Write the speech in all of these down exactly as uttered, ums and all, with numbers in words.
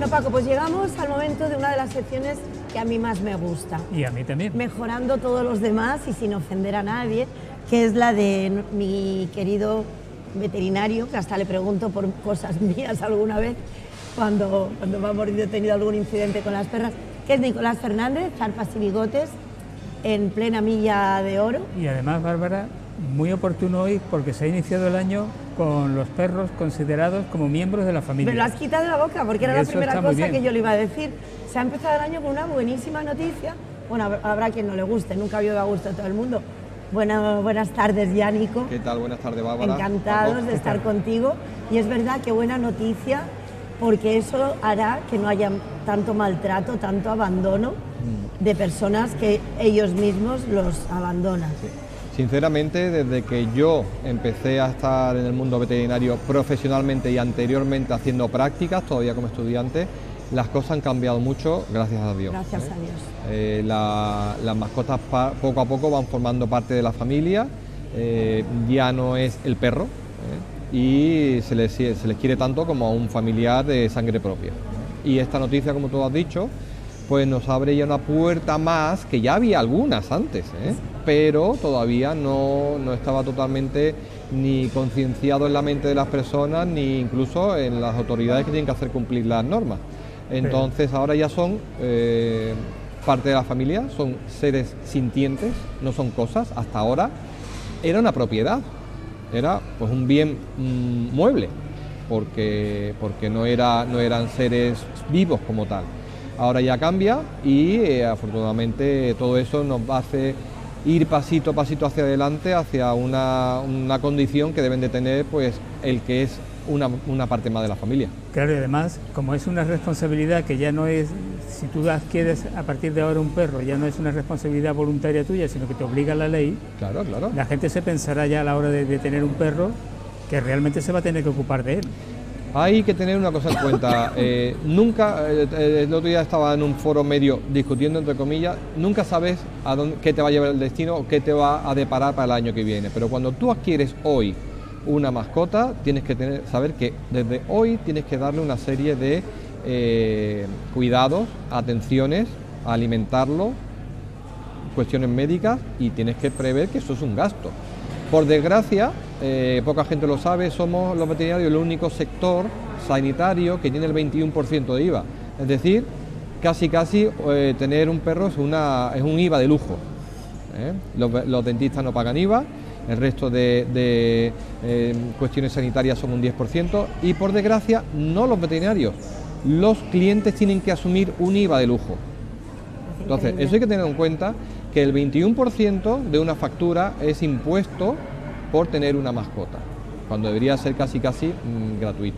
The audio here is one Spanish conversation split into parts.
Bueno, Paco, pues llegamos al momento de una de las secciones que a mí más me gusta. Y a mí también. Mejorando todos los demás y sin ofender a nadie, que es la de mi querido veterinario, que hasta le pregunto por cosas mías alguna vez, cuando, cuando me ha mordido, he tenido algún incidente con las perras, que es Nicolás Fernández, Zarpas y Bigotes, en plena milla de oro. Y además, Bárbara, muy oportuno hoy porque se ha iniciado el año con los perros considerados como miembros de la familia. Me lo has quitado de la boca porque era Y la eso primera está muy cosa bien. que yo le iba a decir. Se ha empezado el año con una buenísima noticia. Bueno, habrá quien no le guste, nunca vio a gusto a todo el mundo. Bueno, buenas tardes ya, Nico. ¿Qué tal? Buenas tardes, Bárbara. Encantados Paco. de estar contigo. Y es verdad que buena noticia, porque eso hará que no haya tanto maltrato, tanto abandono de personas que ellos mismos los abandonan. Sí. Sinceramente, desde que yo empecé a estar en el mundo veterinario profesionalmente y anteriormente haciendo prácticas, todavía como estudiante, las cosas han cambiado mucho, gracias a Dios. Gracias ¿eh? a Dios. Eh, la, las mascotas pa, poco a poco van formando parte de la familia, eh, ya no es el perro, ¿eh? y se les, se les quiere tanto como a un familiar de sangre propia. Y esta noticia, como tú has dicho, pues nos abre ya una puerta más, que ya había algunas antes, ¿eh? pero todavía no, no estaba totalmente ni concienciado en la mente de las personas, ni incluso en las autoridades que tienen que hacer cumplir las normas. Entonces ahora ya son eh, parte de la familia, son seres sintientes, no son cosas. Hasta ahora era una propiedad, era pues un bien mmm, mueble, porque, porque no, era, no eran seres vivos como tal. Ahora ya cambia y eh, afortunadamente todo eso nos hace ir pasito a pasito hacia adelante, hacia una, una condición que deben de tener pues el que es una, una parte más de la familia. Claro, y además, como es una responsabilidad que ya no es, si tú adquieres a partir de ahora un perro, ya no es una responsabilidad voluntaria tuya, sino que te obliga la ley. Claro, claro. La gente se pensará ya a la hora de, de tener un perro que realmente se va a tener que ocupar de él. Hay que tener una cosa en cuenta, eh, nunca, eh, el otro día estaba en un foro medio discutiendo entre comillas, nunca sabes a dónde, qué te va a llevar el destino o qué te va a deparar para el año que viene, pero cuando tú adquieres hoy una mascota, tienes que tener, saber que desde hoy tienes que darle una serie de eh, cuidados, atenciones, a alimentarlo, cuestiones médicas, y tienes que prever que eso es un gasto. Por desgracia, eh, poca gente lo sabe, somos los veterinarios el único sector sanitario que tiene el veintiuno por ciento de I V A. Es decir, casi casi eh, tener un perro es, una, es un I V A de lujo. ¿eh? Los, los dentistas no pagan I V A, el resto de, de eh, cuestiones sanitarias son un diez por ciento y por desgracia no los veterinarios, los clientes tienen que asumir un I V A de lujo. Entonces, eso hay que tener en cuenta, que el veintiuno por ciento de una factura es impuesto por tener una mascota, cuando debería ser casi casi mmm, gratuito.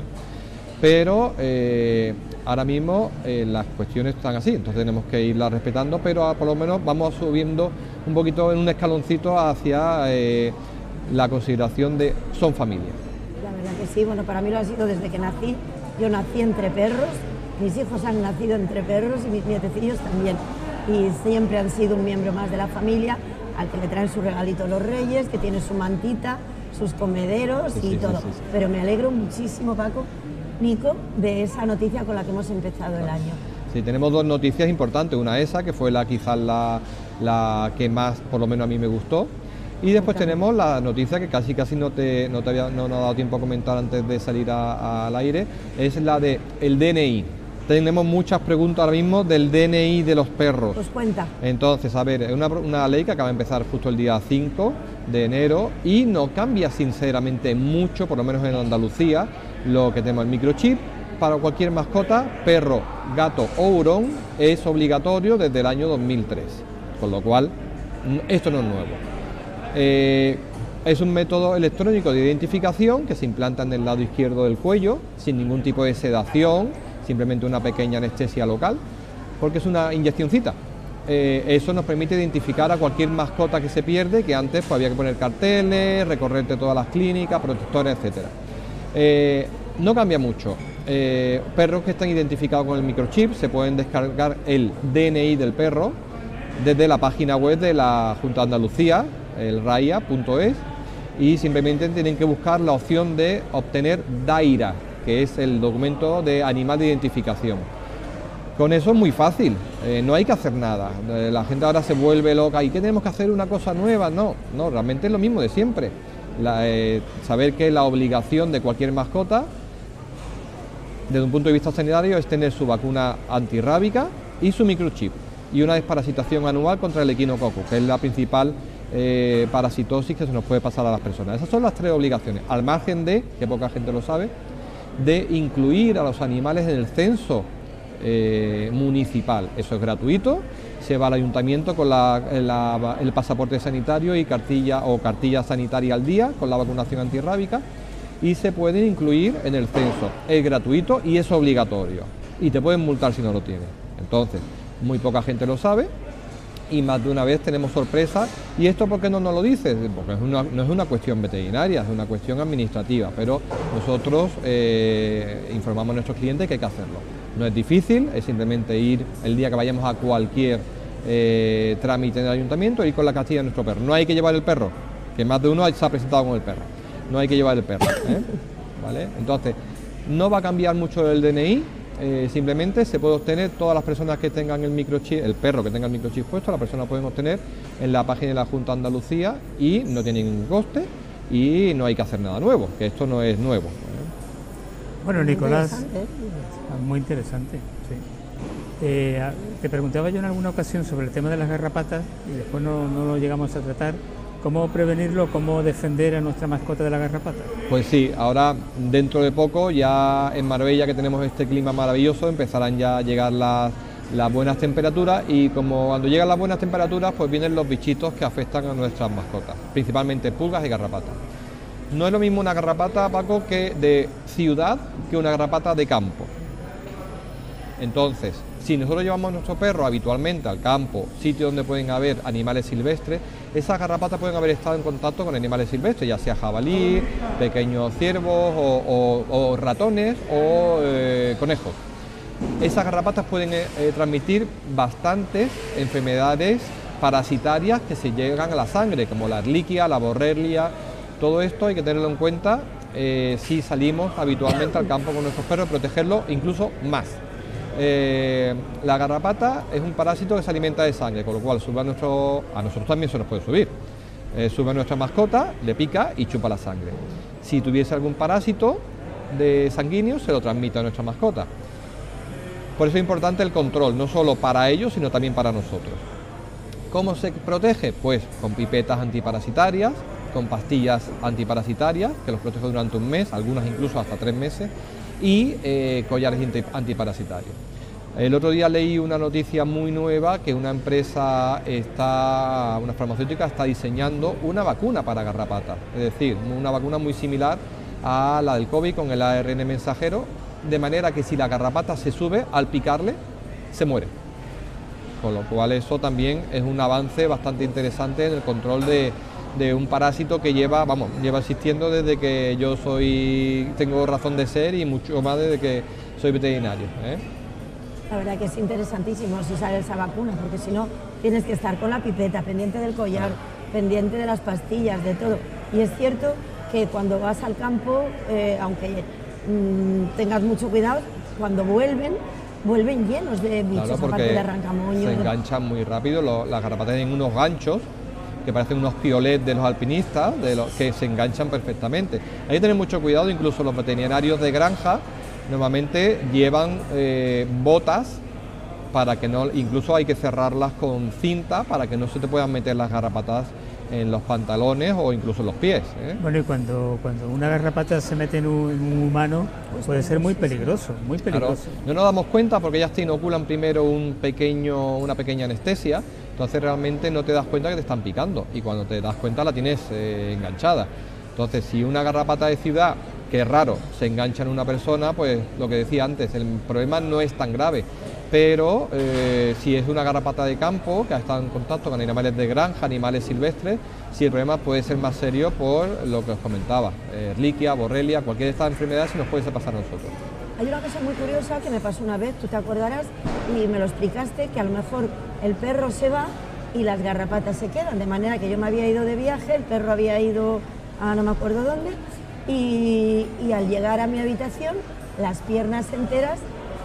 Pero eh, ahora mismo eh, las cuestiones están así, entonces tenemos que irlas respetando, pero a, por lo menos vamos subiendo un poquito en un escaloncito hacia eh, la consideración de son familia. La verdad que sí, bueno, para mí lo ha sido desde que nací. Yo nací entre perros, mis hijos han nacido entre perros y mis nietecillos también. Y siempre han sido un miembro más de la familia, al que le traen su regalito los reyes, que tiene su mantita, sus comederos sí, y sí, todo. Sí, sí, sí. Pero me alegro muchísimo, Paco, Nico, de esa noticia con la que hemos empezado el año. Sí, tenemos dos noticias importantes, una esa, que fue la quizás la, la que más, por lo menos a mí me gustó, y después tenemos la noticia que casi casi no te, no te había no nos ha dado tiempo a comentar antes de salir a, a, al aire, es la de el D N I. Tenemos muchas preguntas ahora mismo del D N I de los perros. Pues cuenta. Entonces, a ver, es una, una ley que acaba de empezar justo el día cinco de enero y no cambia sinceramente mucho, por lo menos en Andalucía, lo que tenemos el microchip. Para cualquier mascota, perro, gato o hurón, es obligatorio desde el año dos mil tres, con lo cual esto no es nuevo. Eh, es un método electrónico de identificación que se implanta en el lado izquierdo del cuello, sin ningún tipo de sedación, simplemente una pequeña anestesia local, porque es una inyeccióncita. Eh, eso nos permite identificar a cualquier mascota que se pierde, que antes pues, había que poner carteles, recorrerte todas las clínicas, protectores, etcétera. Eh, no cambia mucho. Eh, perros que están identificados con el microchip se pueden descargar el D N I del perro desde la página web de la Junta de Andalucía, el raya punto es, y simplemente tienen que buscar la opción de obtener DAIRA, que es el documento de animal de identificación. Con eso es muy fácil, eh, no hay que hacer nada. Eh, la gente ahora se vuelve loca, ¿y qué tenemos que hacer una cosa nueva? No, no, realmente es lo mismo de siempre. La, eh, saber que la obligación de cualquier mascota, desde un punto de vista sanitario, es tener su vacuna antirrábica y su microchip, y una desparasitación anual contra el equinococo, que es la principal eh, parasitosis que se nos puede pasar a las personas. Esas son las tres obligaciones, al margen de, que poca gente lo sabe, de incluir a los animales en el censo Eh, municipal. Eso es gratuito, se va al ayuntamiento con la, la, el pasaporte sanitario y cartilla o cartilla sanitaria al día con la vacunación antirrábica, y se pueden incluir en el censo. Es gratuito y es obligatorio, y te pueden multar si no lo tienes. Entonces, muy poca gente lo sabe y más de una vez tenemos sorpresas. ¿Y esto por qué no nos lo dices? Porque es una, no es una cuestión veterinaria, es una cuestión administrativa, pero nosotros eh, informamos a nuestros clientes que hay que hacerlo. No es difícil, es simplemente ir el día que vayamos a cualquier eh, trámite en el ayuntamiento, ir con la cartilla de nuestro perro. No hay que llevar el perro, que más de uno se ha presentado con el perro. No hay que llevar el perro, ¿eh? ¿Vale? Entonces, no va a cambiar mucho el D N I, eh, simplemente se puede obtener, todas las personas que tengan el microchip, el perro que tenga el microchip puesto, la persona pueden obtener en la página de la Junta de Andalucía, y no tiene ningún coste y no hay que hacer nada nuevo, que esto no es nuevo. Bueno, Nicolás, muy interesante, sí. Eh, te preguntaba yo en alguna ocasión sobre el tema de las garrapatas y después no, no lo llegamos a tratar. ¿Cómo prevenirlo, cómo defender a nuestra mascota de la garrapata? Pues sí, ahora dentro de poco, ya en Marbella, que tenemos este clima maravilloso, empezarán ya a llegar las, las buenas temperaturas, y como cuando llegan las buenas temperaturas, pues vienen los bichitos que afectan a nuestras mascotas, principalmente pulgas y garrapatas. No es lo mismo una garrapata, Paco, que de ciudad que una garrapata de campo. Entonces, si nosotros llevamos a nuestro perro habitualmente al campo, sitio donde pueden haber animales silvestres, esas garrapatas pueden haber estado en contacto con animales silvestres, ya sea jabalí, pequeños ciervos o, o, o ratones o eh, conejos. Esas garrapatas pueden eh, transmitir bastantes enfermedades parasitarias que se llegan a la sangre, como la Ehrlichia, la Borrelia. Todo esto hay que tenerlo en cuenta eh, si salimos habitualmente al campo con nuestros perros, protegerlos incluso más. Eh, la garrapata es un parásito que se alimenta de sangre, con lo cual sube a, nuestro, a nosotros también se nos puede subir. Eh, sube a nuestra mascota, le pica y chupa la sangre. Si tuviese algún parásito de sanguíneo, se lo transmite a nuestra mascota. Por eso es importante el control, no solo para ellos, sino también para nosotros. ¿Cómo se protege? Pues con pipetas antiparasitarias, con pastillas antiparasitarias, que los protege durante un mes, algunas incluso hasta tres meses, y eh, collares antiparasitarios. El otro día leí una noticia muy nueva, que una empresa, está, una farmacéutica, está diseñando una vacuna para garrapatas, es decir, una vacuna muy similar a la del COVID con el A R N mensajero, de manera que si la garrapata se sube, al picarle, se muere. Con lo cual eso también es un avance bastante interesante en el control de de un parásito que lleva, vamos, lleva existiendo desde que yo soy, tengo razón de ser, y mucho más desde que soy veterinario, ¿eh? La verdad que es interesantísimo si sale esa vacuna, porque si no tienes que estar con la pipeta, pendiente del collar, pendiente de las pastillas, de todo. Y es cierto que cuando vas al campo, eh, aunque mmm, tengas mucho cuidado, cuando vuelven, vuelven llenos de bichos, claro, aparte de arrancamoños. Se enganchan muy rápido, lo, las garrapatas tienen unos ganchos que parecen unos piolets de los alpinistas, de los que se enganchan perfectamente. Hay que tener mucho cuidado, incluso los veterinarios de granja normalmente llevan eh, botas para que no, incluso hay que cerrarlas con cinta para que no se te puedan meter las garrapatas en los pantalones o incluso en los pies, ¿eh? Bueno, y cuando, cuando una garrapata se mete en un, en un humano, pues puede ser muy peligroso, muy peligroso. Claro, no nos damos cuenta porque ellas te inoculan primero un pequeño, una pequeña anestesia, entonces realmente no te das cuenta que te están picando, y cuando te das cuenta la tienes eh, enganchada. Entonces, si una garrapata de ciudad, que es raro, se engancha en una persona, pues lo que decía antes, el problema no es tan grave. Pero eh, si es una garrapata de campo, que ha estado en contacto con animales de granja, animales silvestres, sí, el problema puede ser más serio por lo que os comentaba, Ehrlichia, Borrelia, cualquier de estas enfermedades se nos puede pasar a nosotros. Hay una cosa muy curiosa que me pasó una vez, tú te acordarás, y me lo explicaste, que a lo mejor el perro se va y las garrapatas se quedan, de manera que yo me había ido de viaje, el perro había ido a no me acuerdo dónde, y, y al llegar a mi habitación, las piernas enteras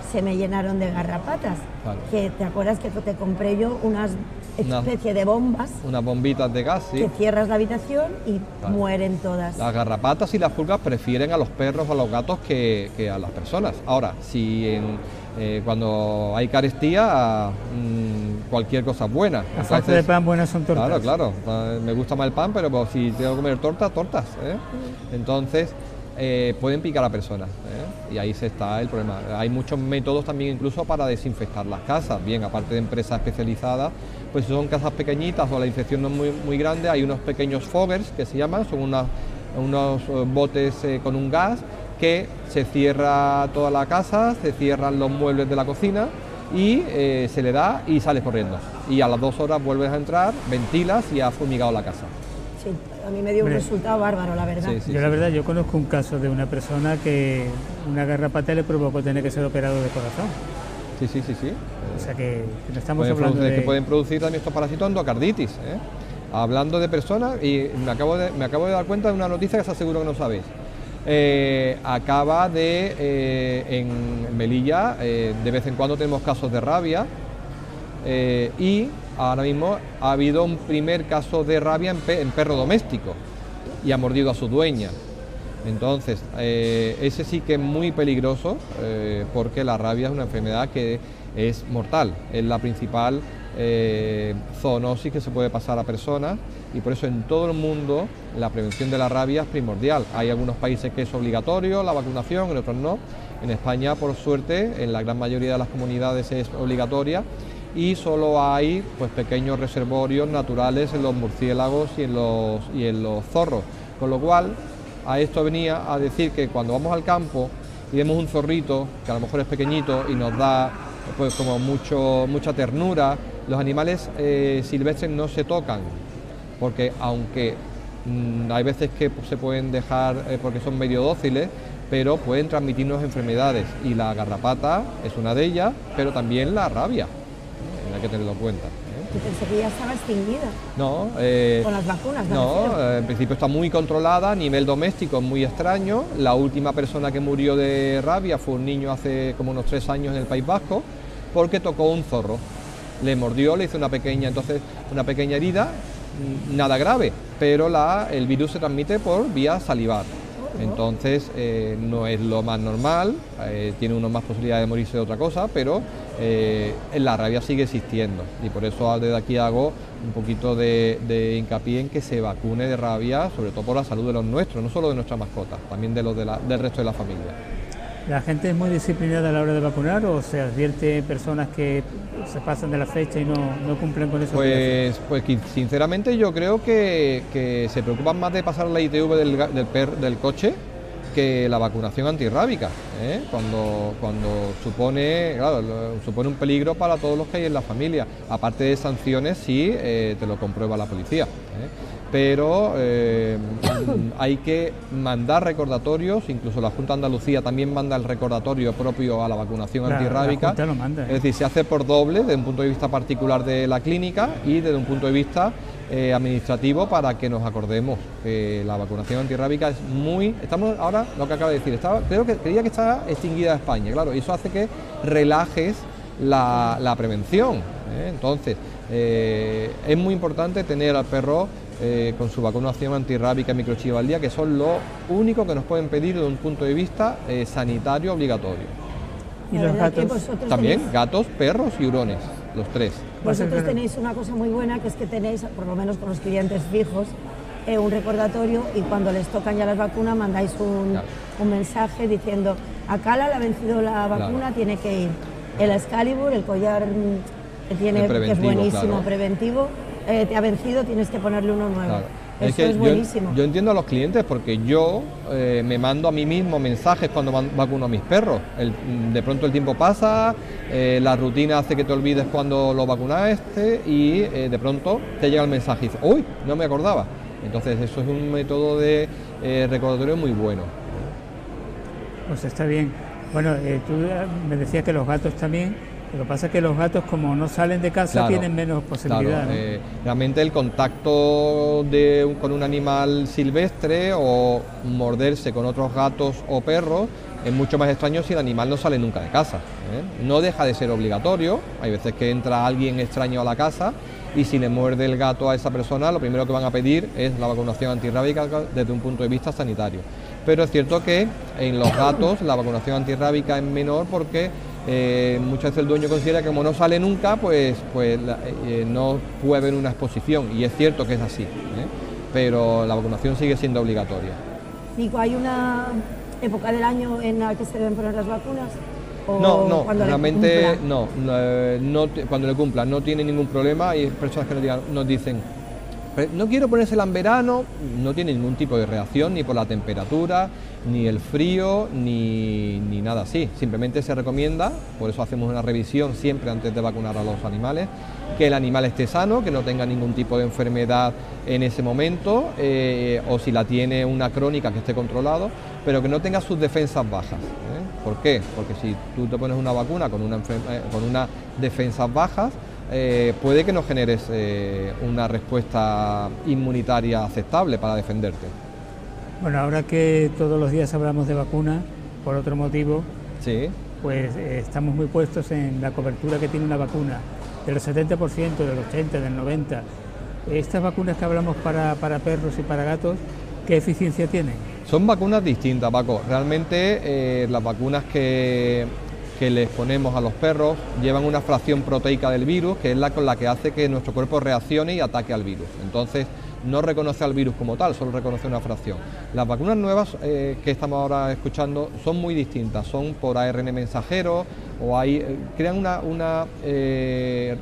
se me llenaron de garrapatas. Claro. Que te acuerdas que te compré yo unas especie una, de bombas. Unas bombitas de gas, sí. Que cierras la habitación y claro. mueren todas. Las garrapatas y las pulgas prefieren a los perros o a los gatos que, que a las personas. Ahora, si en, eh, cuando hay carestía, mmm, cualquier cosa es buena. La falta de pan buenas son tortas. Claro, claro. Me gusta más el pan, pero pues, si tengo que comer tortas, tortas. ¿eh? Mm. Entonces, eh, pueden picar a personas. ¿eh? Y ahí se está el problema. Hay muchos métodos también incluso para desinfectar las casas. Bien, aparte de empresas especializadas, pues si son casas pequeñitas o la infección no es muy, muy grande, hay unos pequeños foggers que se llaman, son unas, unos botes eh, con un gas que se cierra toda la casa, se cierran los muebles de la cocina y eh, se le da y sales corriendo. Y a las dos horas vuelves a entrar, ventilas y has fumigado la casa. Sí, a mí me dio un Hombre, resultado bárbaro, la verdad. Sí, sí, yo sí, la verdad, sí. yo conozco un caso de una persona que una garrapata le provocó tener que ser operado de corazón. Sí, sí, sí, sí. O sea que, que no estamos pueden hablando producir, de... que pueden producir también estos parásitos endocarditis. ¿eh? Hablando de personas, y me acabo de, me acabo de dar cuenta de una noticia que os aseguro que no sabéis. Eh, acaba de, eh, en Melilla, eh, de vez en cuando tenemos casos de rabia, eh, y ahora mismo ha habido un primer caso de rabia en, pe en perro doméstico, y ha mordido a su dueña. Entonces, eh, ese sí que es muy peligroso, eh, porque la rabia es una enfermedad que es mortal, es la principal eh, zoonosis que se puede pasar a personas, y por eso en todo el mundo la prevención de la rabia es primordial. Hay algunos países que es obligatorio la vacunación, en otros no. En España, por suerte, en la gran mayoría de las comunidades es obligatoria, y solo hay pues pequeños reservorios naturales en los murciélagos y en los, y en los zorros, con lo cual a esto venía a decir que cuando vamos al campo y vemos un zorrito, que a lo mejor es pequeñito y nos da pues como mucho, mucha ternura, los animales eh, silvestres no se tocan, porque aunque mmm, hay veces que se pueden dejar eh, porque son medio dóciles, pero pueden transmitirnos enfermedades, y la garrapata es una de ellas, pero también la rabia, ¿eh? Hay que tenerlo en cuenta. Yo pensé que ya estaba extinguida. No, eh, con las vacunas. No, eh, en principio está muy controlada, a nivel doméstico es muy extraño. La última persona que murió de rabia fue un niño hace como unos tres años en el País Vasco, porque tocó un zorro. Le mordió, le hizo una pequeña, entonces, una pequeña herida, nada grave, pero la, el virus se transmite por vía salivar. Entonces eh, no es lo más normal, eh, tiene uno más posibilidades de morirse de otra cosa, pero eh, la rabia sigue existiendo, y por eso desde aquí hago un poquito de, de hincapié en que se vacune de rabia, sobre todo por la salud de los nuestros, no solo de nuestras mascotas, también de los de la, del resto de la familia. ¿La gente es muy disciplinada a la hora de vacunar, o se advierte personas que se pasan de la fecha y no, no cumplen con eso? Pues, pues sinceramente yo creo que, que se preocupan más de pasar la I T V del, del, per, del coche que la vacunación antirrábica, ¿eh? cuando, cuando supone, claro, supone un peligro para todos los que hay en la familia, aparte de sanciones si eh, te lo comprueba la policía. ¿eh? Pero eh, hay que mandar recordatorios, incluso la Junta de Andalucía también manda el recordatorio propio a la vacunación la, antirrábica. La Junta lo manda, ¿eh? Es decir, se hace por doble desde un punto de vista particular de la clínica y desde un punto de vista eh, administrativo, para que nos acordemos que la vacunación antirrábica es muy... Estamos ahora, lo que acaba de decir, estaba, creo que creía que estaba extinguida España, claro, y eso hace que relajes la, la prevención. ¿eh? Entonces, eh, es muy importante tener al perro Eh, con su vacunación antirrábica y microchip al día, que son lo único que nos pueden pedir desde un punto de vista eh, sanitario obligatorio. ¿Y los gatos? También, tenéis, gatos, perros y hurones, los tres. Vosotros tenéis una cosa muy buena, que es que tenéis, por lo menos con los clientes fijos, eh, un recordatorio, y cuando les tocan ya las vacunas mandáis un, claro. un mensaje diciendo: a Cala le ha vencido la vacuna, claro. tiene que ir. El Excalibur, el collar que tiene, que es buenísimo, claro. preventivo, Eh, te ha vencido, tienes que ponerle uno nuevo. Claro. Eso es, que es buenísimo. Yo, yo entiendo a los clientes, porque yo eh, me mando a mí mismo mensajes cuando vacuno a mis perros. El, de pronto el tiempo pasa, eh, la rutina hace que te olvides cuando lo vacunaste, y eh, de pronto te llega el mensaje y dices: uy, no me acordaba. Entonces eso es un método de eh, recordatorio muy bueno. Pues está bien. Bueno, eh, tú me decías que los gatos también. Lo que pasa es que los gatos, como no salen de casa, claro, tienen menos posibilidad. Claro, ¿no? eh, realmente el contacto de, con un animal silvestre, o morderse con otros gatos o perros, Es mucho más extraño si el animal no sale nunca de casa, ¿eh? No deja de ser obligatorio, hay veces que entra alguien extraño a la casa y si le muerde el gato a esa persona, lo primero que van a pedir es la vacunación antirrábica desde un punto de vista sanitario. Pero es cierto que en los gatos la vacunación antirrábica es menor porque eh, muchas veces el dueño considera que como no sale nunca, pues, pues eh, no puede haber una exposición, y es cierto que es así, ¿eh? Pero la vacunación sigue siendo obligatoria. Nico, ¿hay una época del año en la que se deben poner las vacunas? ¿O no, no, cuando realmente no, no, no, cuando le cumplan no tiene ningún problema. Hay personas que nos, digan, nos dicen, no quiero ponérsela en verano, no tiene ningún tipo de reacción, ni por la temperatura, ni el frío, ni, ni nada así. Simplemente se recomienda, por eso hacemos una revisión siempre antes de vacunar a los animales, que el animal esté sano, que no tenga ningún tipo de enfermedad en ese momento, eh, o si la tiene una crónica que esté controlado, pero que no tenga sus defensas bajas, ¿eh? ¿Por qué? Porque si tú te pones una vacuna con, una, con unas defensas bajas, eh, puede que no generes eh, una respuesta inmunitaria aceptable para defenderte. Bueno, ahora que todos los días hablamos de vacunas, por otro motivo, sí. pues eh, estamos muy puestos en la cobertura que tiene una vacuna, del setenta por ciento, del ochenta por ciento, del noventa por ciento. Estas vacunas que hablamos para, para perros y para gatos, ¿qué eficiencia tienen? Son vacunas distintas, Paco. Realmente eh, las vacunas que, que les ponemos a los perros llevan una fracción proteica del virus, que es la con la que hace que nuestro cuerpo reaccione y ataque al virus. Entonces, no reconoce al virus como tal, solo reconoce una fracción. Las vacunas nuevas eh, que estamos ahora escuchando son muy distintas, son por A R N mensajero o hay, eh, crean una, una eh,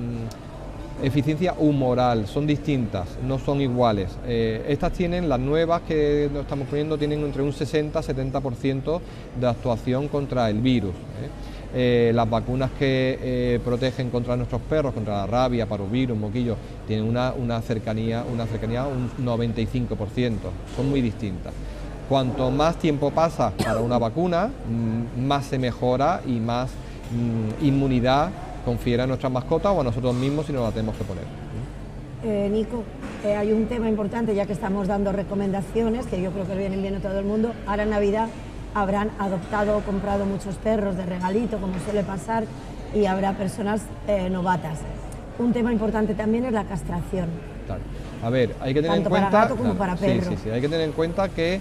eh, eficiencia humoral, son distintas, no son iguales. Eh, estas tienen, las nuevas que nos estamos poniendo, tienen entre un sesenta a setenta por ciento de actuación contra el virus, ¿eh? Eh, las vacunas que eh, protegen contra nuestros perros, contra la rabia, parvovirus, moquillo, tienen una, una cercanía, una cercanía un noventa y cinco por ciento, son muy distintas. Cuanto más tiempo pasa para una vacuna, mmm, más se mejora y más mmm, inmunidad confiere a nuestras mascotas o a nosotros mismos si nos la tenemos que poner. Eh, Nico, eh, hay un tema importante, ya que estamos dando recomendaciones, que yo creo que vienen bien a todo el mundo. Ahora en Navidad habrán adoptado o comprado muchos perros de regalito, como suele pasar, y habrá personas eh, novatas. Un tema importante también es la castración. Claro. A ver, hay que tener Tanto en cuenta... para gato como claro, para perro. Sí, sí, sí, hay que tener en cuenta que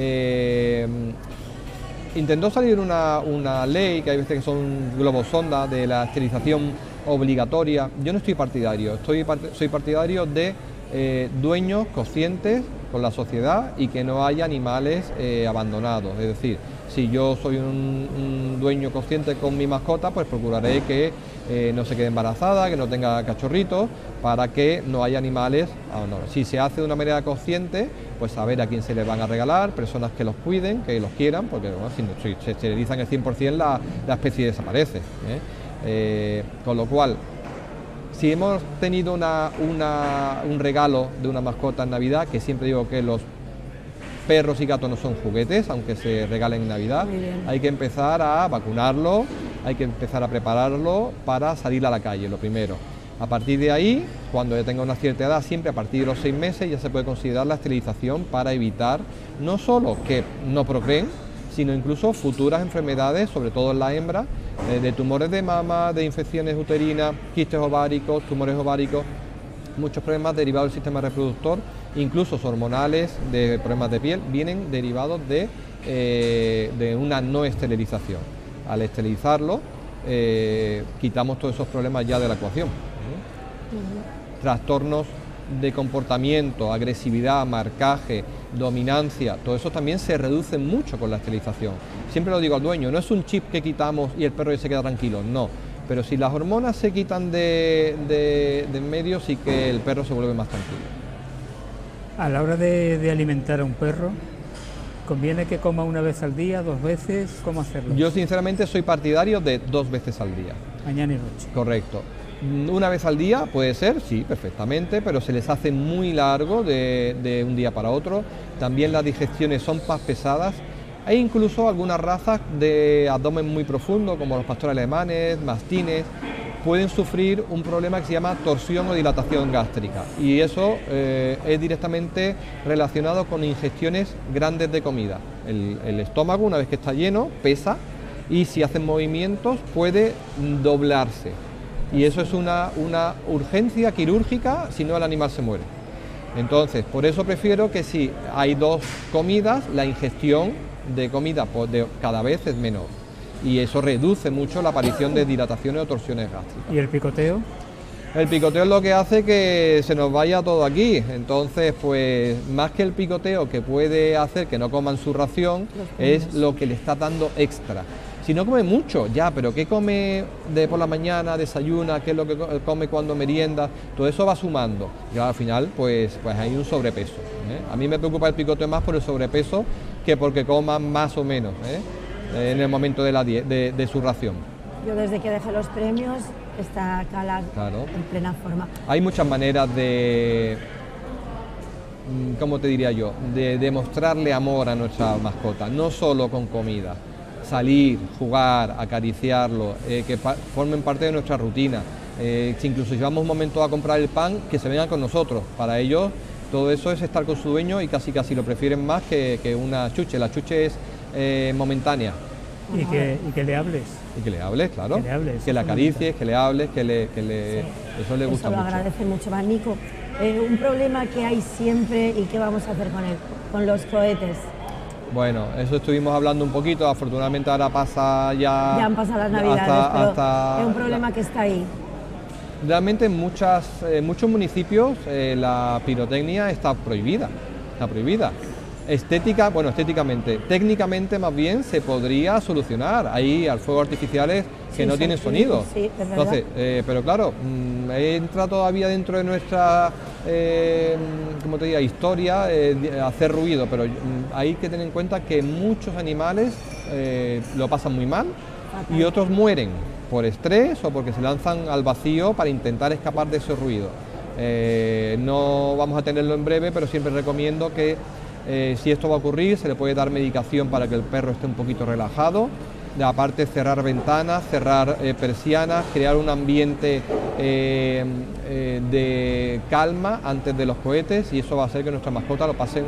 eh, intentó salir una, una ley, que hay veces que son globos sonda, de la esterilización obligatoria. Yo no estoy partidario, estoy part soy partidario de eh, dueños conscientes con la sociedad y que no haya animales eh, abandonados. Es decir, si yo soy un, un dueño consciente con mi mascota, pues procuraré que eh, no se quede embarazada, que no tenga cachorritos, para que no haya animales abandonados. Si se hace de una manera consciente, pues saber a quién se les van a regalar, personas que los cuiden, que los quieran, porque bueno, si, si se esterilizan el cien por cien la, la especie desaparece, ¿eh? Eh, con lo cual, si hemos tenido una, una, un regalo de una mascota en Navidad, que siempre digo que los perros y gatos no son juguetes, aunque se regalen en Navidad, hay que empezar a vacunarlo, hay que empezar a prepararlo para salir a la calle, lo primero. A partir de ahí, cuando ya tenga una cierta edad, siempre a partir de los seis meses, ya se puede considerar la esterilización para evitar no solo que no procreen, sino incluso futuras enfermedades, sobre todo en la hembra, eh, de tumores de mama, de infecciones uterinas, quistes ováricos, tumores ováricos, muchos problemas derivados del sistema reproductor, incluso hormonales, de problemas de piel, vienen derivados de, eh, de una no esterilización. Al esterilizarlo, eh, quitamos todos esos problemas ya de la ecuación. ¿eh? Uh-huh. Trastornos de comportamiento, agresividad, marcaje, dominancia, todo eso también se reduce mucho con la esterilización. Siempre lo digo al dueño, no es un chip que quitamos y el perro ya se queda tranquilo, no. Pero si las hormonas se quitan de, de, de en medio, sí que el perro se vuelve más tranquilo. A la hora de, de alimentar a un perro, ¿conviene que coma una vez al día, dos veces? ¿Cómo hacerlo? Yo sinceramente soy partidario de dos veces al día. Mañana y noche. Correcto. Una vez al día puede ser, sí, perfectamente, pero se les hace muy largo de, de un día para otro. También las digestiones son más pesadas. Hay incluso algunas razas de abdomen muy profundo, como los pastores alemanes, mastines, pueden sufrir un problema que se llama torsión o dilatación gástrica, y eso eh, es directamente relacionado con ingestiones grandes de comida. El, el estómago, una vez que está lleno, pesa, y si hacen movimientos puede doblarse, y eso es una, una urgencia quirúrgica, si no el animal se muere. Entonces, por eso prefiero que si hay dos comidas, la ingestión de comida pues, de, cada vez es menor, y eso reduce mucho la aparición de dilataciones o torsiones gástricas. ¿Y el picoteo? El picoteo es lo que hace que se nos vaya todo aquí. Entonces, pues más que el picoteo que puede hacer que no coman su ración, es lo que le está dando extra. Si no come mucho, ya, pero ¿qué come de por la mañana, desayuna, qué es lo que come cuando merienda? Todo eso va sumando. Y al final, pues, pues hay un sobrepeso, ¿eh? A mí me preocupa el picoteo más por el sobrepeso que porque coman más o menos, ¿eh? En el momento de, la die de, de su ración. Yo desde que dejé los premios está Cala claro. en plena forma. Hay muchas maneras de, ¿cómo te diría yo?, de demostrarle amor a nuestra mascota, no solo con comida. Salir, jugar, acariciarlo, eh, que formen parte de nuestra rutina. Eh, si incluso llevamos un momento a comprar el pan, que se vengan con nosotros. Para ellos todo eso es estar con su dueño y casi casi lo prefieren más que, que una chuche. La chuche es eh, momentánea. Y que, y que le hables. Y que le hables, claro. Que le hables. Que le acaricies, que le hables, que le... Que le sí. Eso le gusta mucho. Eso lo mucho. agradece mucho más, Nico. Eh, un problema que hay siempre y qué vamos a hacer con él, con los cohetes. Bueno, eso estuvimos hablando un poquito, afortunadamente ahora pasa ya... Ya han pasado las navidades, hasta, pero hasta, es un problema que está ahí. Realmente en muchas, eh, muchos municipios eh, la pirotecnia está prohibida, está prohibida. Estética, bueno, estéticamente, técnicamente más bien se podría solucionar. Hay fuegos artificiales que sí, no tienen sonido. Sí, es Entonces, eh, pero claro, mmm, entra todavía dentro de nuestra, eh, ¿cómo te diría?, historia, eh, hacer ruido, pero mmm, hay que tener en cuenta que muchos animales eh, lo pasan muy mal y otros mueren por estrés o porque se lanzan al vacío para intentar escapar de ese ruido. Eh, no vamos a tenerlo en breve, pero siempre recomiendo que Eh, si esto va a ocurrir, se le puede dar medicación para que el perro esté un poquito relajado. Aparte, cerrar ventanas, cerrar eh, persianas, crear un ambiente eh, eh, de calma antes de los cohetes, y eso va a hacer que nuestras mascotas lo pasen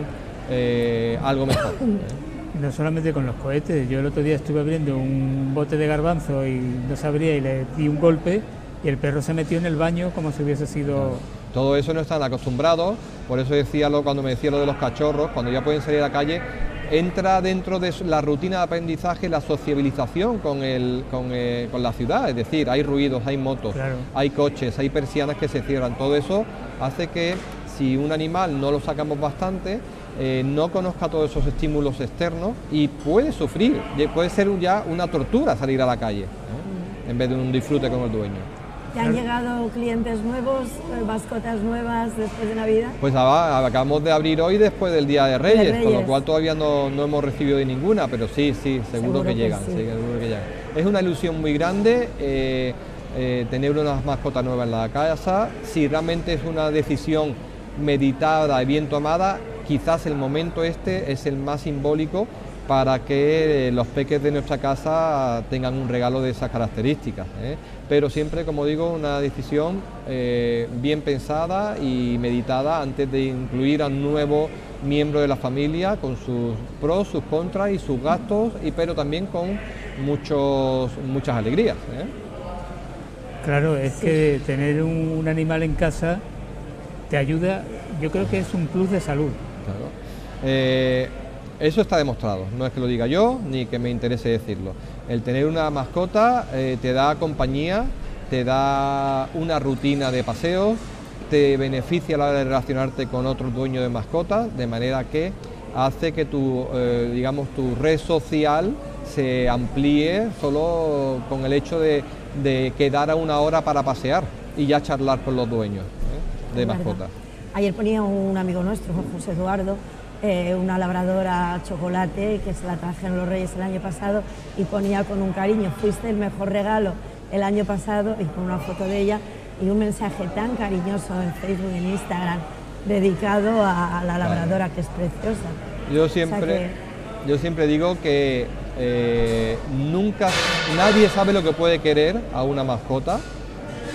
eh, algo mejor. No solamente con los cohetes. Yo el otro día estuve abriendo un bote de garbanzo y no se abría y le di un golpe y el perro se metió en el baño como si hubiese sido... Claro. Todo eso no están acostumbrados, por eso decía lo, cuando me decía lo de los cachorros, cuando ya pueden salir a la calle, entra dentro de la rutina de aprendizaje la sociabilización con, el, con, eh, con la ciudad, es decir, hay ruidos, hay motos, claro. Hay coches, hay persianas que se cierran, todo eso hace que si un animal no lo sacamos bastante, eh, no conozca todos esos estímulos externos y puede sufrir, puede ser ya una tortura salir a la calle, ¿eh? En vez de un disfrute con el dueño. ¿Te han llegado clientes nuevos, mascotas nuevas después de Navidad? Pues acabamos de abrir hoy después del Día de Reyes, de Reyes. Con lo cual todavía no, no hemos recibido de ninguna, pero sí, sí, seguro, seguro que, que llegan, sí. Sí, seguro que llegan. Es una ilusión muy grande eh, eh, tener una mascota nueva en la casa. Si realmente es una decisión meditada y bien tomada, quizás el momento este es el más simbólico para que los peques de nuestra casa tengan un regalo de esas características, ¿eh? Pero siempre, como digo, una decisión eh, bien pensada y meditada antes de incluir a un nuevo miembro de la familia con sus pros, sus contras y sus gastos, y pero también con muchos, muchas alegrías, ¿eh? Claro, es sí. que tener un, un animal en casa te ayuda, yo creo que es un plus de salud. Claro. Eh, Eso está demostrado, no es que lo diga yo ni que me interese decirlo. El tener una mascota eh, te da compañía, te da una rutina de paseos, te beneficia a la hora de relacionarte con otros dueños de mascotas, de manera que hace que tu, eh, digamos, tu red social se amplíe solo con el hecho de, de quedar a una hora para pasear y ya charlar con los dueños, ¿eh?, de mascotas. Ayer ponía un amigo nuestro, José Eduardo, Eh, una labradora chocolate que se la trajeron los Reyes el año pasado y ponía con un cariño, fuiste el mejor regalo el año pasado, y con una foto de ella y un mensaje tan cariñoso en Facebook y en Instagram dedicado a, a la labradora, que es preciosa. Yo siempre, o sea que... yo siempre digo que eh, nunca, nadie sabe lo que puede querer a una mascota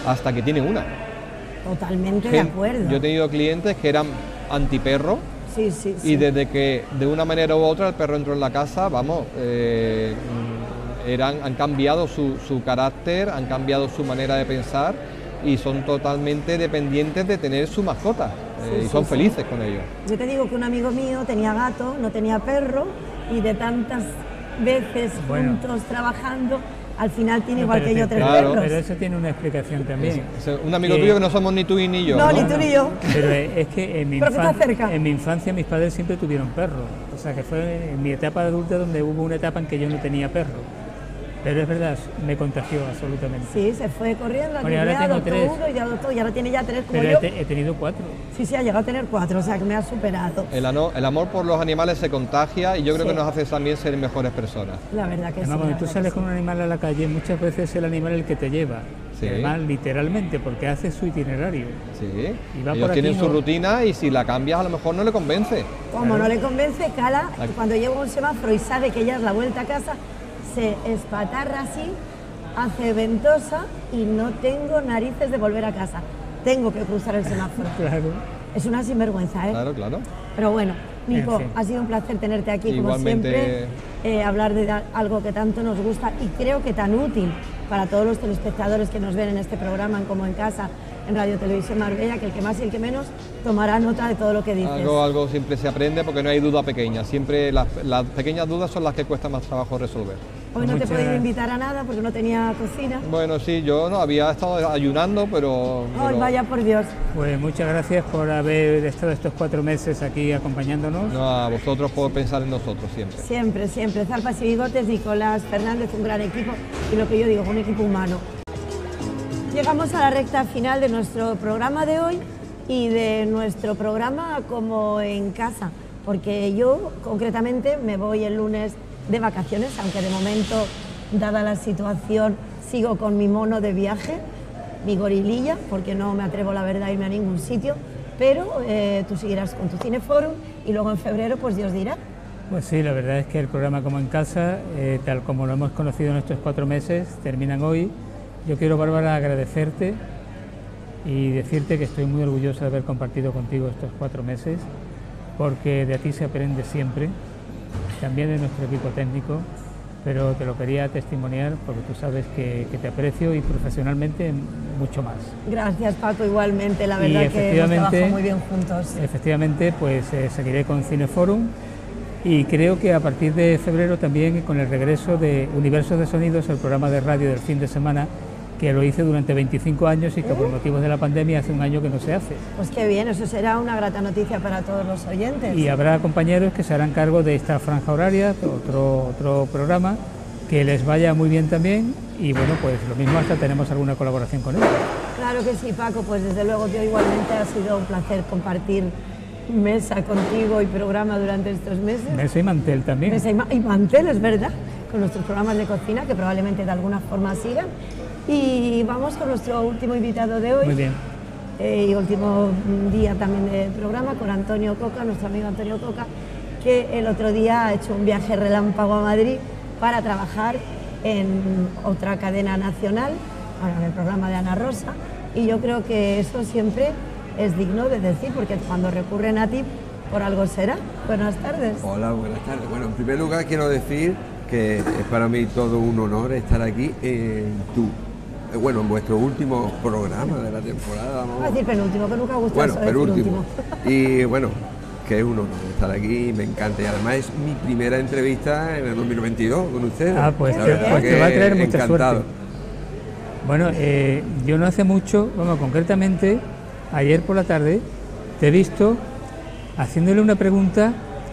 hasta que tienen una. Totalmente Gen- de acuerdo. Yo he tenido clientes que eran antiperro. Sí, sí, sí. Y desde que de una manera u otra el perro entró en la casa, vamos, eh, eran, han cambiado su, su carácter, han cambiado su manera de pensar y son totalmente dependientes de tener su mascota, eh, Sí, y sí, son sí. felices con ello. Yo te digo que un amigo mío tenía gato, no tenía perro, y de tantas veces Bueno. juntos trabajando, al final tiene No, igual pero que yo te- tres claro, perros. Pero eso tiene una explicación también. Es- es un amigo Que- tuyo que no somos ni tú ni yo. No, ¿no? ni tú ni yo. Pero es que en mi, Pero que está infan- cerca. en mi infancia mis padres siempre tuvieron perros. O sea que fue en mi etapa adulta donde hubo una etapa en que yo no tenía perro. Pero es verdad, me contagió absolutamente. Sí, se fue corriendo, Bueno, y ahora tengo adoptó tres. uno y adoptó, y ahora tiene ya tres como Pero yo. he, te- he tenido cuatro. Sí, sí, ha llegado a tener cuatro, o sea que me ha superado. El, ano- el amor por los animales se contagia y yo creo Sí. que nos hace también ser mejores personas. La verdad que Además, sí. cuando la tú verdad sales que con sí. un animal a la calle, muchas veces es el animal el que te lleva. Sí. Y además, literalmente, porque hace su itinerario. Sí. Y va Ellos por aquí, tienen su ¿no? rutina y si la cambias a lo mejor no le convence. Como no le convence, cala, La- cuando llega a un semáforo y sabe que ya es la vuelta a casa, se espatarra así, hace ventosa y no tengo narices de volver a casa. Tengo que cruzar el semáforo. Claro. Es una sinvergüenza, ¿eh? Claro, claro. Pero bueno, Nico, En fin. ha sido un placer tenerte aquí, Igualmente. como siempre, eh, hablar de da- algo que tanto nos gusta y creo que tan útil para todos los telespectadores que nos ven en este programa, en Como en Casa, en Radio Televisión Marbella, que el que más y el que menos tomará nota de todo lo que dices. Algo, algo siempre se aprende porque no hay duda pequeña. Siempre las, las pequeñas dudas son las que cuesta más trabajo resolver. Hoy no te he Muchas- podido invitar a nada porque no tenía cocina. Bueno, sí, yo no había estado ayunando, pero... Ay, pero- vaya por Dios. Pues muchas gracias por haber estado estos cuatro meses aquí acompañándonos. No, a vosotros por pensar en nosotros siempre. Siempre, siempre. Zarpas y Bigotes, Nicolás Fernández, un gran equipo y lo que yo digo, un equipo humano. Llegamos a la recta final de nuestro programa de hoy y de nuestro programa Como en Casa, porque yo concretamente me voy el lunes de vacaciones, aunque de momento, dada la situación, sigo con mi mono de viaje, mi gorililla, porque no me atrevo la verdad a irme a ningún sitio, pero eh, tú seguirás con tu Cineforum y luego en febrero pues Dios dirá. Pues sí, la verdad es que el programa Como en Casa, eh, tal como lo hemos conocido en estos cuatro meses, terminan hoy. Yo quiero, Bárbara, agradecerte y decirte que estoy muy orgulloso de haber compartido contigo estos cuatro meses, porque de ti se aprende siempre, también de nuestro equipo técnico, pero te lo quería testimoniar porque tú sabes que, que te aprecio y profesionalmente mucho más. Gracias, Paco, igualmente, la Y verdad que hemos efectivamente- trabajado muy bien juntos. Efectivamente, pues eh, seguiré con Cineforum y creo que a partir de febrero también con el regreso de Universos de Sonidos, el programa de radio del fin de semana, que lo hice durante veinticinco años y que por motivos de la pandemia hace un año que no se hace. Pues qué bien, eso será una grata noticia para todos los oyentes. Y habrá compañeros que se harán cargo de esta franja horaria, otro, otro programa, que les vaya muy bien también y bueno, pues lo mismo hasta tenemos alguna colaboración con ellos. Claro que sí, Paco, pues desde luego yo igualmente ha sido un placer compartir mesa contigo y programa durante estos meses. Mesa y mantel también. Mesa y, ma- y mantel, es verdad, con nuestros programas de cocina que probablemente de alguna forma sigan. Y vamos con nuestro último invitado de hoy. Muy bien. Eh, y último día también del programa con Antonio Coca, nuestro amigo Antonio Coca, que el otro día ha hecho un viaje relámpago a Madrid para trabajar en otra cadena nacional, bueno, en el programa de Ana Rosa, y yo creo que eso siempre es digno de decir, porque cuando recurren a ti, por algo será. Buenas tardes. Hola, buenas tardes. Bueno, en primer lugar quiero decir que es para mí todo un honor estar aquí en tu, eh, bueno, en vuestro último programa de la temporada. Vamos. Voy a decir penúltimo, que nunca gusta Bueno, eso de decir penúltimo. último. Y bueno, que es un honor estar aquí, me encanta. Y además es mi primera entrevista en el dos mil veintidós con ustedes. Ah, pues, La te, verdad pues te que va a traer mucha encantado. suerte. Bueno, eh, yo no hace mucho, bueno, concretamente, ayer por la tarde, te he visto haciéndole una pregunta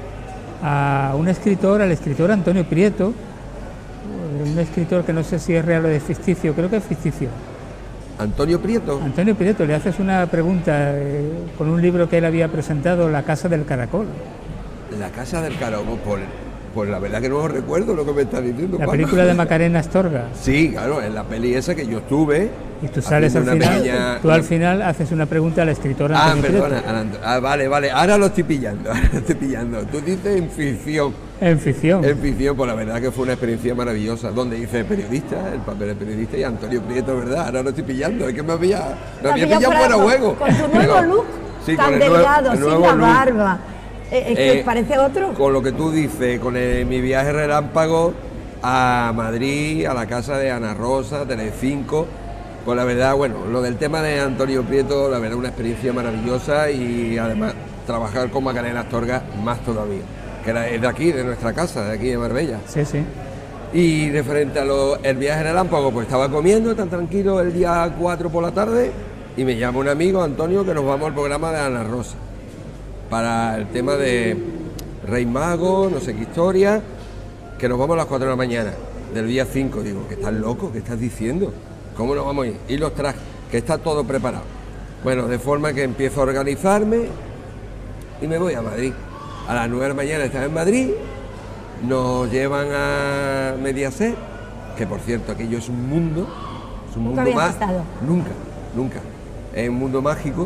a un escritor, al escritor Antonio Prieto, un escritor que no sé si es real o es ficticio, creo que es ficticio. Antonio Prieto. Antonio Prieto, le haces una pregunta eh, con un libro que él había presentado, La Casa del Caracol. La Casa del Caracol. Por, Pues la verdad que no os recuerdo lo que me estás diciendo. La Juanma. película de Macarena Astorga. Sí, claro, en la peli esa que yo estuve. Y tú sales al final, pequeña... tú al final haces una pregunta al escritor. Ah, perdona, ah, vale, vale, ahora lo estoy pillando, ahora lo estoy pillando. Tú dices en ficción. En ficción. En ficción, pues la verdad que fue una experiencia maravillosa, donde hice periodista, el papel de periodista y Antonio Prieto, ¿verdad? Ahora lo estoy pillando, es que me había, me había pillado fuera con, juego. Con tu nuevo Digo, look, sí, tan delgado, sin la barba. Eh, ¿Es que eh, parece otro? Con lo que tú dices, con el, mi viaje relámpago a Madrid, a la casa de Ana Rosa, Telecinco, pues la verdad, bueno, lo del tema de Antonio Prieto, la verdad, una experiencia maravillosa y además trabajar con Macarena Astorga más todavía, que era, es de aquí, de nuestra casa, de aquí de Marbella. Sí, sí. Y referente a lo, el viaje relámpago, pues estaba comiendo tan tranquilo el día cuatro por la tarde y me llama un amigo, Antonio, que nos vamos al programa de Ana Rosa para el tema de Rey Mago, no sé qué historia, que nos vamos a las cuatro de la mañana del día cinco. Digo, ¿qué estás loco? ¿Qué estás diciendo? ¿Cómo nos vamos a ir? Y los trajes, que está todo preparado. Bueno, de forma que empiezo a organizarme y me voy a Madrid. A las nueve de la mañana estaba en Madrid, nos llevan a Mediaset, que por cierto aquello es un mundo, es un ¿Nunca mundo habías más. estado? Nunca, nunca. Es un mundo mágico.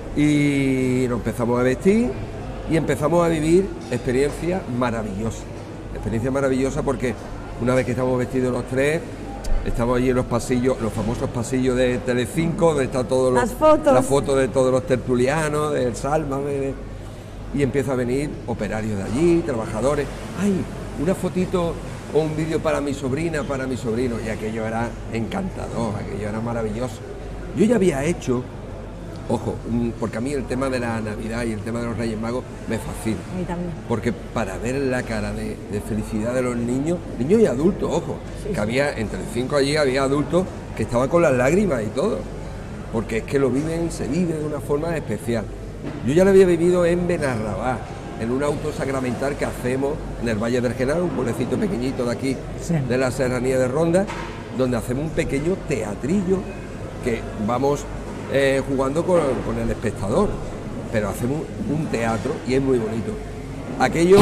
Y nos empezamos a vestir y empezamos a vivir experiencias maravillosas. Experiencia maravillosa porque una vez que estamos vestidos los tres, estamos allí en los pasillos, los famosos pasillos de Telecinco, donde está todo las fotos, las fotos de todos los tertulianos, del Sálvame, de, y empieza a venir operarios de allí, trabajadores. ¡Ay! Una fotito o un vídeo para mi sobrina, para mi sobrino, y aquello era encantador, aquello era maravilloso. Yo ya había hecho. Ojo, porque a mí el tema de la Navidad y el tema de los Reyes Magos me fascina. A mí también. Porque para ver la cara de, de felicidad de los niños, niños y adultos, ojo, sí, que sí. Había, entre cinco allí había adultos que estaban con las lágrimas y todo. Porque es que lo viven, se vive de una forma especial. Yo ya lo había vivido en Benarrabá, en un auto sacramental que hacemos en el Valle del Genaro, un pueblecito pequeñito de aquí, sí. de la Serranía de Ronda, donde hacemos un pequeño teatrillo que vamos... Eh, jugando con, con el espectador, pero hacemos un teatro y es muy bonito. Aquello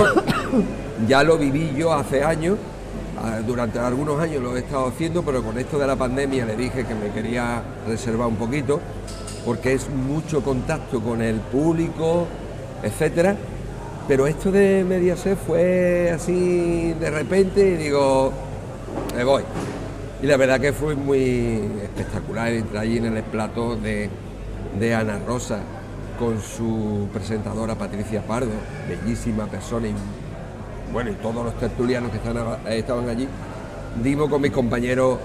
ya lo viví yo hace años, durante algunos años lo he estado haciendo, pero con esto de la pandemia le dije que me quería reservar un poquito, porque es mucho contacto con el público, etcétera. Pero esto de Mediaset fue así de repente y digo, me voy. Y la verdad que fue muy espectacular entrar allí en el plató de, de Ana Rosa con su presentadora Patricia Pardo, bellísima persona, y bueno, y todos los tertulianos que están, estaban allí. Dimos con mis compañeros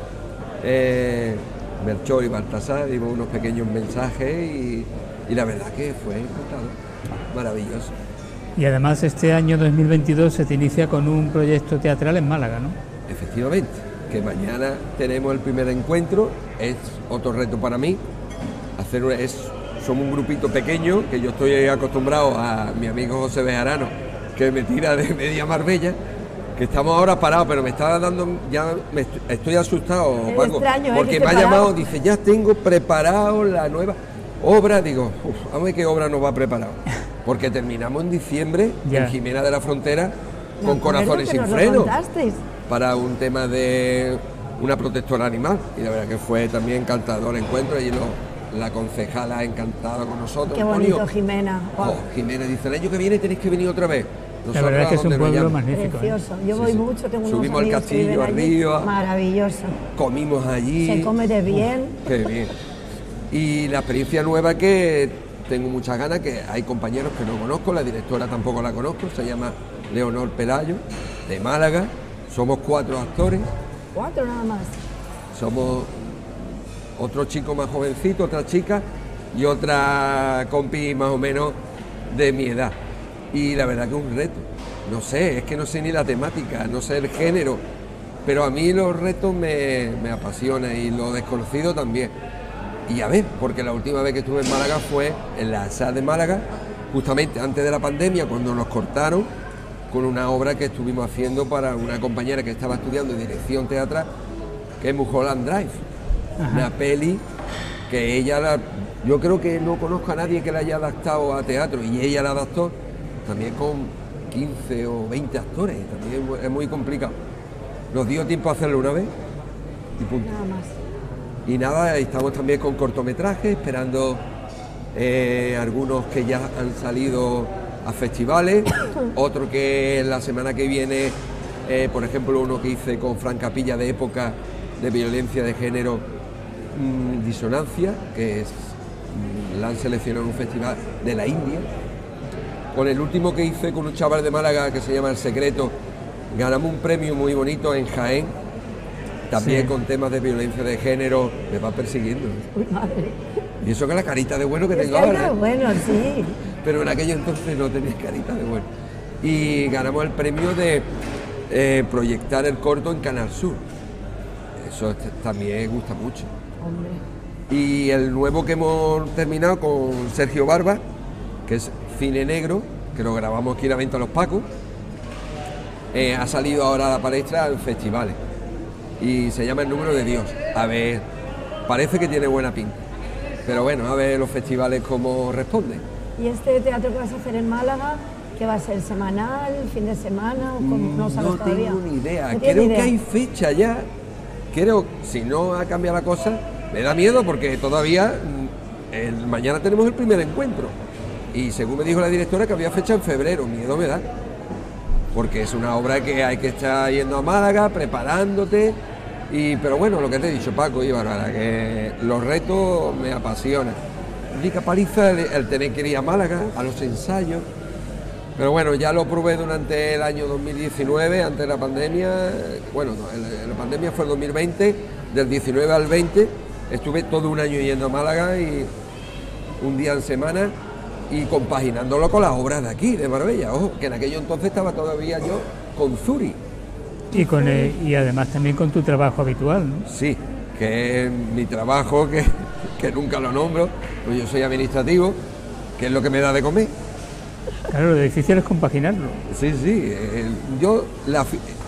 eh, Melchor y Baltasar, dimos unos pequeños mensajes y, y la verdad que fue encantador, maravilloso. Y además este año dos mil veintidós se te inicia con un proyecto teatral en Málaga, ¿no? Efectivamente. Que mañana tenemos el primer encuentro, es otro reto para mí, hacer una, es, somos un grupito pequeño, que yo estoy acostumbrado a mi amigo José Bejarano, que me tira de media Marbella, que estamos ahora parados, pero me está dando, ya me estoy, estoy asustado, Paco, extraño, porque ¿eh? me ha parado. llamado, dice, ya tengo preparado la nueva obra, digo, uff, a ver qué obra nos va preparado, porque terminamos en diciembre en Jimena de la Frontera con no, Corazones sin freno. Para un tema de una protectora animal, y la verdad que fue también encantador el encuentro, y lo, la concejala encantada con nosotros. Qué bonito, Antonio. Jimena. Oh, Jimena dice, el año que viene tenéis que venir otra vez. Nosotros, la verdad es que es un pueblo magnífico. Precioso, yo sí, voy sí. mucho, tengo unos Subimos al castillo arriba. Maravilloso. Comimos allí. Se come de bien. Uf, qué bien. Y la experiencia nueva que tengo muchas ganas, que hay compañeros que no conozco, la directora tampoco la conozco, se llama Leonor Pelayo, de Málaga. Somos cuatro actores. ¿Cuatro nada más? Somos otro chico más jovencito, otra chica y otra compi más o menos de mi edad. Y la verdad que es un reto. No sé, es que no sé ni la temática, no sé el género, pero a mí los retos me, me apasionan y lo desconocido también. Y a ver, porque la última vez que estuve en Málaga fue en la S A de Málaga, justamente antes de la pandemia, cuando nos cortaron, con una obra que estuvimos haciendo para una compañera que estaba estudiando dirección teatral, que es Mulholland Drive. Ajá. Una peli que ella, la, yo creo que no conozco a nadie que la haya adaptado a teatro, y ella la adaptó también con quince o veinte actores, también es muy complicado. Nos dio tiempo a hacerlo una vez y punto. Nada más. Y nada, estamos también con cortometrajes, esperando eh, algunos que ya han salido a festivales, otro que la semana que viene, eh, por ejemplo, uno que hice con Fran Capilla de época de violencia de género, mmm, Disonancia, que es, mmm, la han seleccionado en un festival de la India. Con el último que hice con un chaval de Málaga que se llama El Secreto, ganamos un premio muy bonito en Jaén, también sí, con temas de violencia de género. Me va persiguiendo. Uy, madre. Y eso que la carita de bueno que es tengo carita ahora. De bueno, sí. Pero en aquello entonces no tenía carita de bueno. Y ganamos el premio de eh, proyectar el corto en Canal Sur. Eso también gusta mucho. Hombre. Y el nuevo que hemos terminado con Sergio Barba, que es Cine Negro, que lo grabamos aquí en la Venta a los Pacos, eh, ha salido ahora a la palestra en festivales. Y se llama El Número de Dios. A ver, parece que tiene buena pinta. Pero bueno, a ver los festivales cómo responden. ¿Y este teatro que vas a hacer en Málaga, qué va a ser, semanal, fin de semana? ¿O no sabes no todavía? tengo ni idea. ¿No Creo idea? que hay fecha ya. Creo, si no ha cambiado la cosa, me da miedo porque todavía el, mañana tenemos el primer encuentro. Y según me dijo la directora que había fecha en febrero, miedo me da. Porque es una obra que hay que estar yendo a Málaga, preparándote. Y, pero bueno, lo que te he dicho, Paco y Bárbara, que los retos me apasionan. Única paliza el, el tener que ir a Málaga, a los ensayos. Pero bueno, ya lo probé durante el año dos mil diecinueve, antes de la pandemia. Bueno, no, la pandemia fue el dos mil veinte, del diecinueve al veinte. Estuve todo un año yendo a Málaga y un día en semana y compaginándolo con las obras de aquí, de Marbella. Ojo, que en aquello entonces estaba todavía yo con Zuri. Y, con el, y además también con tu trabajo habitual, ¿no? Sí, que es mi trabajo, que, que nunca lo nombro, pues yo soy administrativo, que es lo que me da de comer. Claro, lo difícil es compaginarlo. Sí, sí, eh, yo la,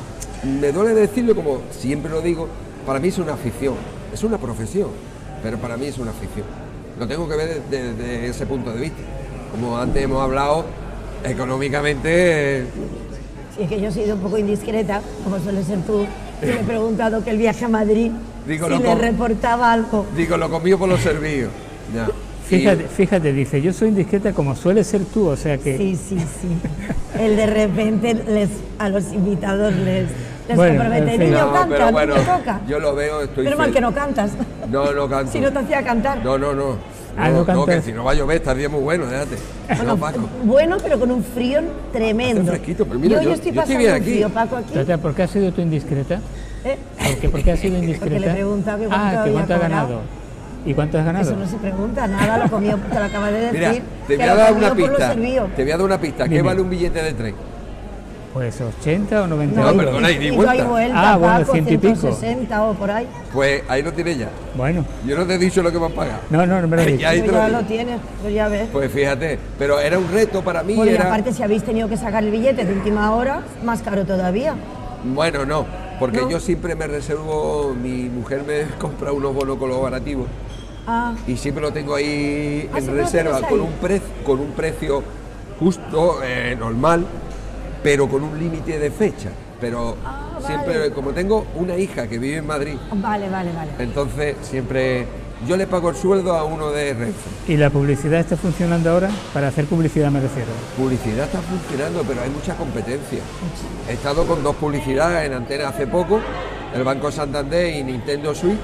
me duele decirlo, como siempre lo digo, para mí es una afición, es una profesión, pero para mí es una afición. Lo tengo que ver desde, desde ese punto de vista. Como antes hemos hablado, económicamente... Eh, Sí, es que yo he sido un poco indiscreta, como suele ser tú, y le he preguntado que el viaje a Madrid, digo, si le com... reportaba algo. Digo, lo conmigo por lo servido. Ya. Fíjate, fíjate, dice, yo soy indiscreta como suele ser tú, o sea que... Sí, sí, sí. El de repente les, a los invitados les, les bueno, compromete, en fin. niño, no, canta, pero bueno, te toca. Yo lo veo, estoy Pero mal que no cantas. No, no canto. Si no te hacía cantar. No, no, no. Ah, no, no, no, que si no va a llover, estaría muy bueno, déjate. Bueno, No, Paco. bueno, pero con un frío tremendo. Hace fresquito, pero mira, yo, yo, yo estoy yo estoy pasando bien un aquí. frío, Paco, aquí. Tata, ¿por qué has sido tú indiscreta? ¿Eh? ¿Por qué, ¿Por qué has sido indiscreta? Porque le he preguntado que cuánto ah, que había cuánto has cobrado. ganado. ¿Y cuánto has ganado? Eso no se pregunta, nada, lo comió, te lo acabas de decir. Mira, te voy que a lo dar comió una por lo pista. servido. Te voy a dar una pista. ¿Qué Dime. vale un billete de tren? Pues ochenta o noventa No, euros. perdona, y ni y vuelta. no hay vuelta, Ah, bueno, Paco, ciento y pico. ciento sesenta o por ahí. Pues ahí lo tienes ya. Bueno, Yo no te he dicho lo que me has pagado. no, no, no me lo Ya digas. ahí te Pues lo ya digo. lo tienes, pues ya ves. Pues fíjate, pero era un reto para mí. Bueno, y era... aparte, si habéis tenido que sacar el billete de última hora, más caro todavía. Bueno, no, porque ¿No? yo siempre me reservo, mi mujer me compra unos bonos colaborativos Ah, y siempre lo tengo ahí Ah, en ¿siempre lo reserva tienes con ahí? un, pre con un precio justo, eh, normal, pero con un límite de fecha. Pero Ah, siempre, vale. como tengo una hija que vive en Madrid, vale, vale, vale. entonces siempre yo le pago el sueldo a uno de Renfe. ¿Y la publicidad está funcionando ahora? Para hacer publicidad me refiero. Publicidad está funcionando, pero hay mucha competencia. He estado con dos publicidades en antena hace poco, el Banco Santander y Nintendo Switch,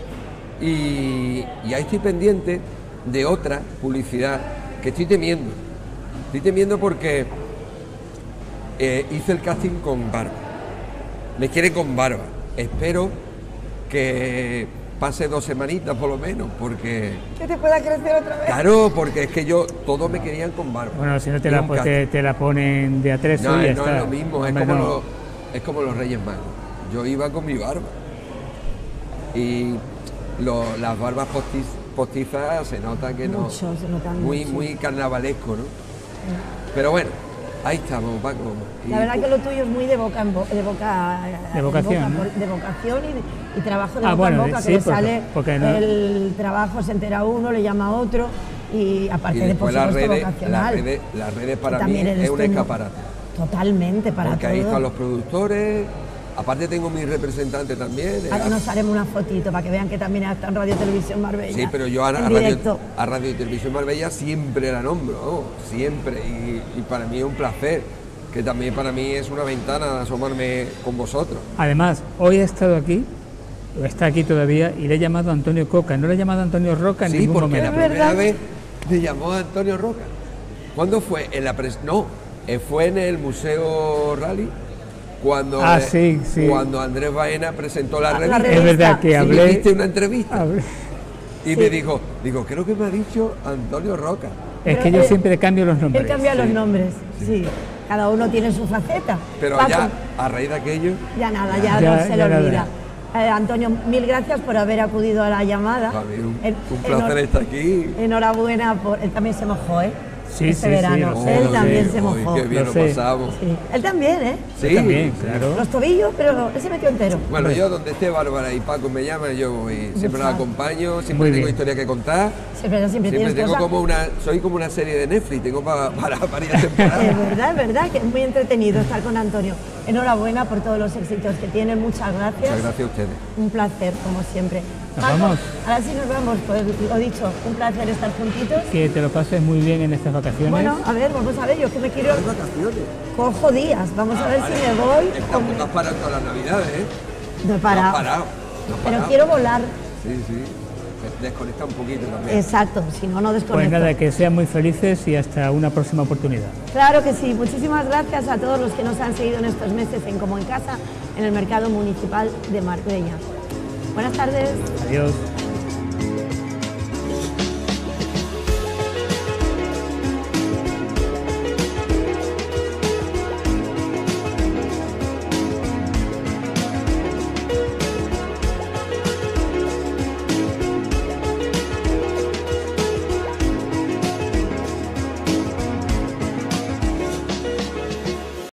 y, y ahí estoy pendiente de otra publicidad que estoy temiendo. Estoy temiendo porque eh, hice el casting con barba. Me quiere con barba. Espero que pase dos semanitas por lo menos, porque... Que te pueda crecer otra vez. Claro, porque es que yo, todos me querían con barba. Bueno, si no te Era la, un pues, casting. te, te la ponen de atrezo No, y ya no está. es lo mismo, es Hombre, como, no. los, es como los Reyes Magos. Yo iba con mi barba. Y lo- las barbas postiz, postizas se nota que no. Mucho, se nota Muy, mucho. muy carnavalesco, ¿no? Pero bueno, ahí estamos, Paco. Y- La verdad que lo tuyo es muy de boca en bo- de boca De vocación, boca, ¿no? por- de vocación y, de- y trabajo de Ah, boca bueno, en boca, sí, que le porque- sale porque no- el trabajo, se entera uno, le llama a otro y aparte y de por después las supuesto redes, las vocacional. redes, las redes para Que mí también eres es un tú, ¿no? escaparate. Totalmente, para porque todo. ahí están los productores, aparte tengo mi representante también. Ahora nos haremos una fotito para que vean que también está en Radio Televisión Marbella. Sí, pero yo a, a, Radio, a Radio y Televisión Marbella siempre la nombro, ¿no? Siempre, y, y para mí es un placer, que también para mí es una ventana asomarme con vosotros. Además, hoy he estado aquí, o está aquí todavía, y le he llamado a Antonio Coca, no le he llamado a Antonio Roca en sí, ningún momento. Sí, porque la primera ¿verdad? vez me llamó Antonio Roca. ¿Cuándo fue? En la pres no, fue en el Museo Rally. Cuando, ah, sí, sí. cuando Andrés Baena presentó la, la revista. revista. Es verdad que hablé. Y me diste una entrevista. Hablé. Y sí. me dijo, digo, creo que me ha dicho Antonio Roca. Es Pero que yo él, siempre cambio los nombres. Él cambia sí. los nombres, sí. sí. Cada uno tiene su faceta. Pero Paco, ya, a raíz de aquello. Ya nada, ya, ya no se ya le nada. olvida. Eh, Antonio, mil gracias por haber acudido a la llamada. Vale, un, en, un placer estar aquí. Enhorabuena, por, él también se mojó, ¿eh? Sí, este sí, verano. sí, él sé, también sé. se mojó. Qué bien lo, lo pasamos. Sí. Él también, ¿eh? Sí, yo también, claro. Los tobillos, pero él se metió entero. Bueno, yo donde esté Bárbara y Paco me llaman, yo voy, siempre la acompaño, siempre Muy tengo bien. historia que contar. Siempre, siempre, Siempre tienes tengo cosas. como una, soy como una serie de Netflix, tengo para para varias temporadas. Es verdad, es verdad, que es muy entretenido estar con Antonio. Enhorabuena por todos los éxitos que tienen, muchas gracias. Muchas gracias a ustedes. Un placer, como siempre. ¿Nos Paco, vamos? ahora sí nos vamos, pues lo dicho, un placer estar juntitos. Que te lo pases muy bien en estas vacaciones. Bueno, a ver, vamos a ver, yo que me quiero... vacaciones? Cojo días, vamos a ver vale. si me voy. Estamos no has parado todas las navidades, ¿eh? No he No parado. has parado. No has Pero parado. quiero volar. Sí, sí. Desconecta un poquito también. Exacto, si no, no Pues desconecto. nada, que sean muy felices y hasta una próxima oportunidad. Claro que sí, muchísimas gracias a todos los que nos han seguido en estos meses en Como en Casa, en el Mercado Municipal de Marbella. Buenas tardes. Adiós.